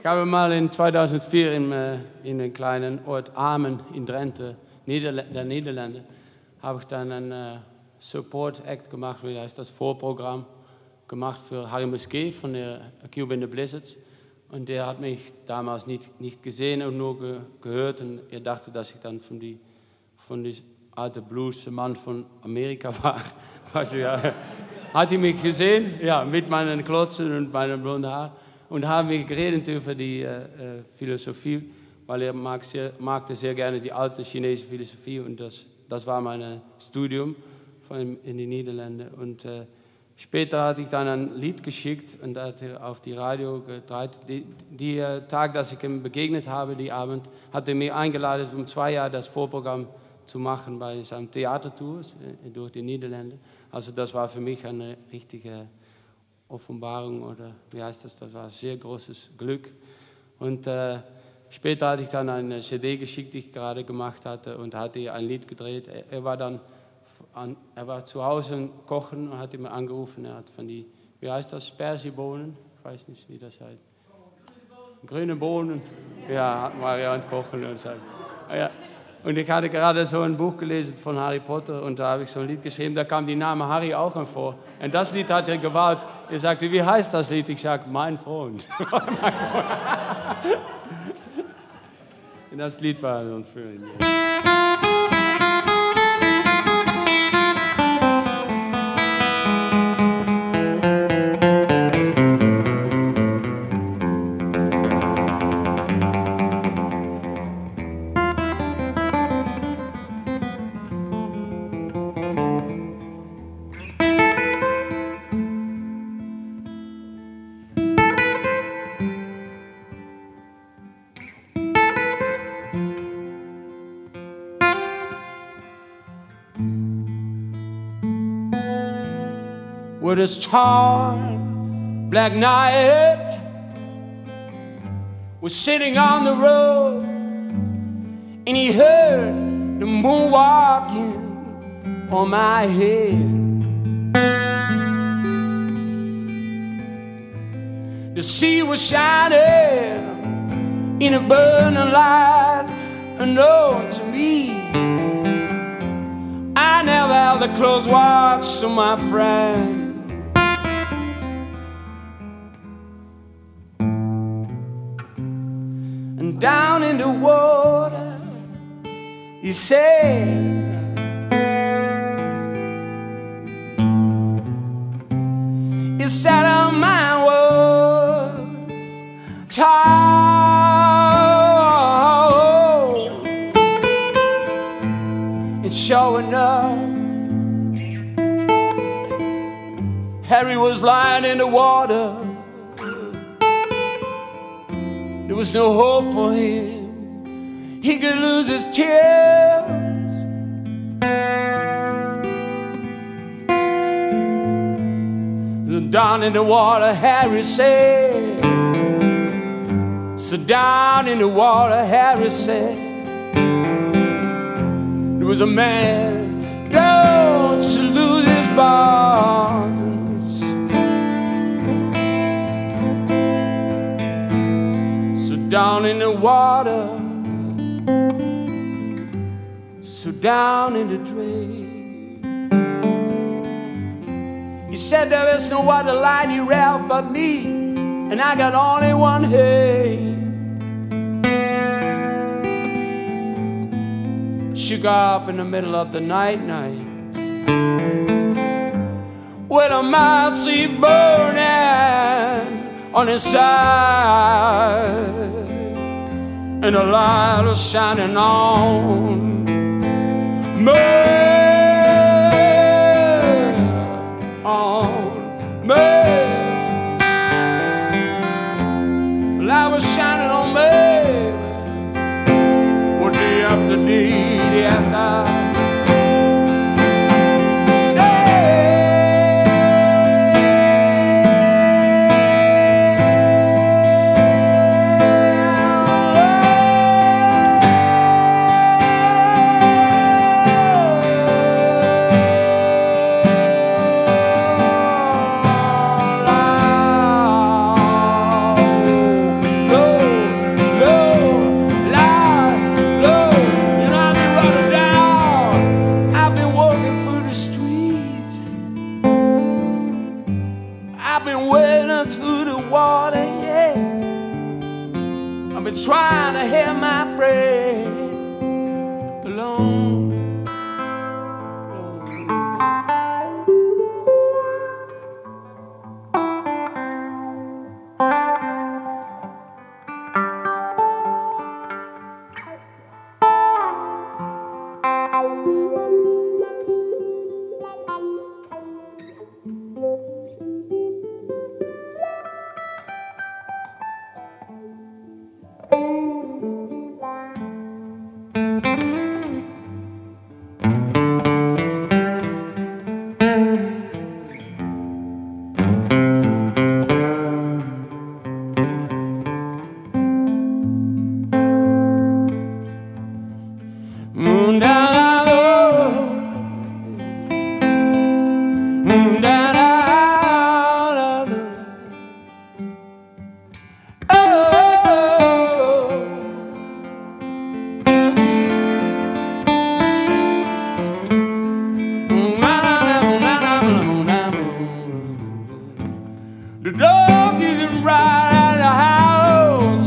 Ich habe mal in 2004 in einem kleinen Ort Amen in Drenthe, der Niederlande, habe ich dann einen Support Act gemacht, wie heißt das, Vorprogramm gemacht für Harry Musquet von der Cuba in the Blizzards. Und der hat mich damals nicht gesehen und nur gehört. Und er dachte, dass ich dann von die alte Bluesman von Amerika war. Weißt du, ja. Hat er mich gesehen, ja, mit meinen Klotzen und meinem blonden Haar. Und haben wir geredet über die Philosophie, weil er magte sehr gerne die alte chinesische Philosophie. Und das war mein Studium in den Niederlanden. Und später hatte ich dann ein Lied geschickt und hat er auf die Radio gedreht. Der Tag, dass ich ihm begegnet habe, die Abend, hat er mich eingeladen, um 2 Jahre das Vorprogramm zu machen bei seinem Theatertour durch die Niederlande. Also das war für mich eine richtige Offenbarung oder wie heißt das? Das war ein sehr großes Glück. Und später hatte ich dann eine CD geschickt, die ich gerade gemacht hatte und hatte ein Lied gedreht. Er war zu Hause kochen und hat mir angerufen. Er hat von die, wie heißt das, Persibohnen? Ich weiß nicht, wie das heißt. Grüne Bohnen. Ja, war er an Kochen und so. Ja. Und ich hatte gerade so ein Buch gelesen von Harry Potter und da habe ich so ein Lied geschrieben, da kam die Name Harry auch vor. Und das Lied hat er gewählt. Er sagte, wie heißt das Lied? Ich sagte, mein Freund. Und das Lied war dann für ihn. With his charmed black knight was sitting on the road, and he heard the moon walking on my head. The sea was shining in a burning light unknown to me. I never held a close watch to my friend. Down in the water, he said, he said our mind was tired. And sure enough, Harry was lying in the water. There was no hope for him. He could lose his tears. So down in the water, Harry said. So down in the water, Harry said. There was a man going to lose his bonds. Down in the water, so down in the drain. He said there is no other light you have but me, and I got only one hand. Shook up in the middle of the night, with a mercy burning on his side. And the light was shining on me, on me. The light was shining on me, one day after day after. Oh been trying to hear my friend alone. The dog isn't right at the house.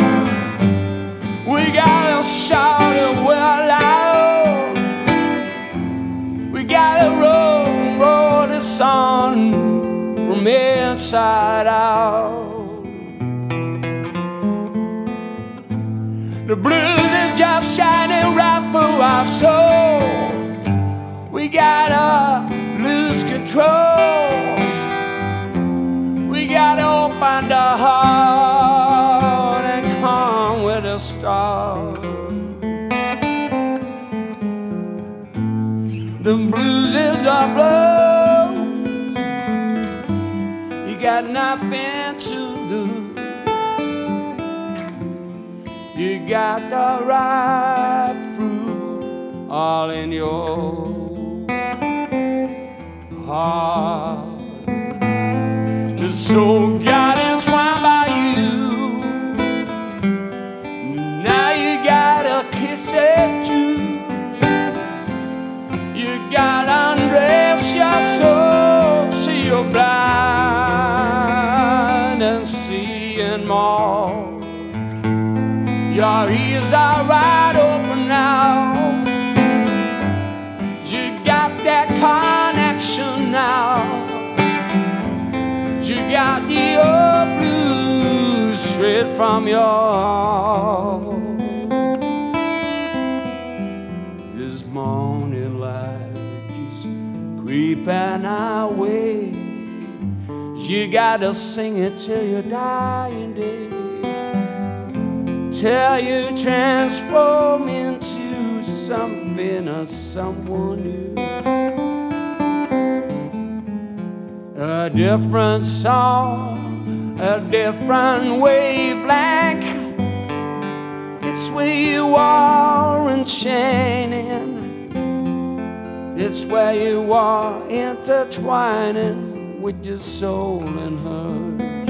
We gotta shout it well loud. We gotta roll and roll the sun from inside out. The blues is just shining right through our soul. We gotta lose control. We gotta open the heart and come with a star. The blues is the blues. You got nothing to lose. You got the ripe fruit all in your heart. The soul got entwined by you. Now you gotta kiss it too. You gotta undress your soul till you're blind and seeing more. Your ears are wide open now. You got that connection now. You got the old blues straight from your heart. This morning light is creeping our way. You gotta sing it till your dying day, till you transform into something or someone new. A different song, a different wavelength. It's where you are enchaining. It's where you are intertwining with your soul and hers.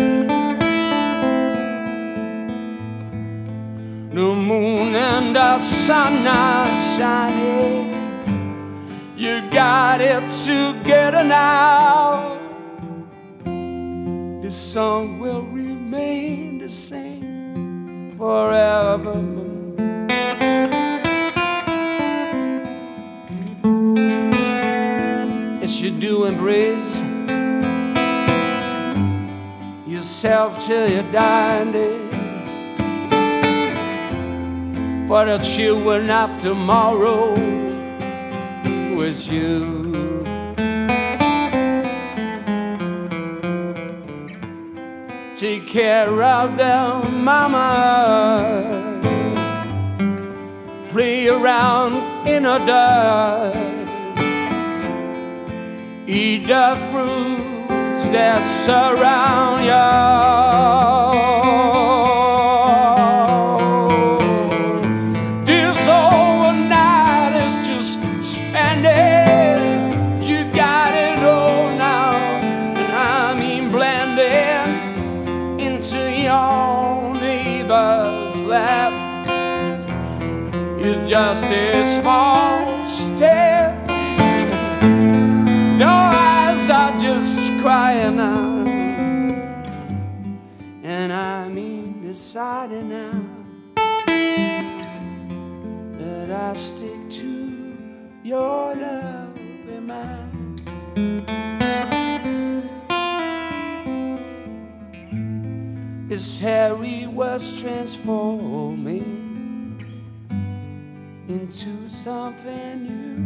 The moon and the sun are shining. You got it together now. This song will remain the same forever. It's you do embrace yourself till your dying day. For the children of tomorrow was you. Take care of them, mama. Play around in the dirt. Eat the fruits that surround you. This overnight is just spending. You got it all now, and I mean blending into your neighbor's lap. It's just a small step. Your eyes are just crying out, and I mean deciding now. I stick to your love and mine. As Harry was transforming into something new,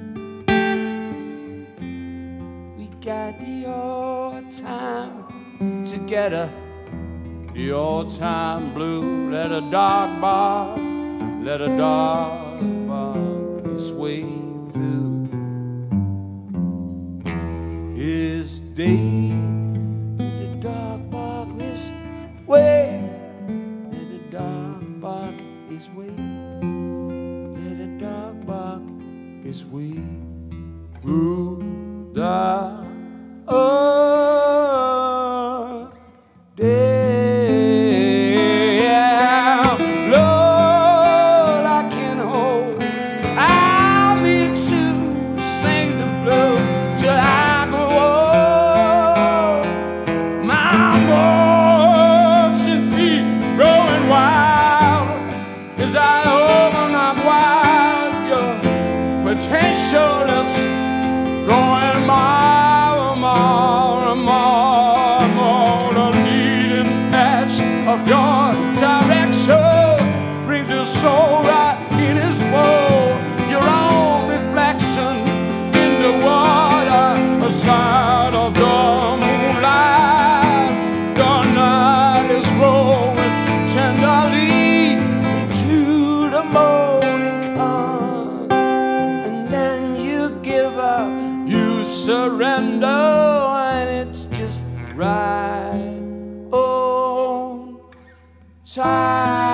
we got the old time together, the old time blue. Let a dog bark, let a dog bark his way through his day. Let a dog bark his way, let a dog bark his way, let a dog bark his way through the day. Lord, I can hold, I need to sing the blues till I grow old. My motions and feet growing wild as I open up wide. Your potential is growing more and more and more and more. The leading edge of your direction brings your soul right in his bowl. Your own reflection in the water, a side of the moonlight. The night is growing tenderly into the morning come, and then you give up, you surrender, and it's just right on time.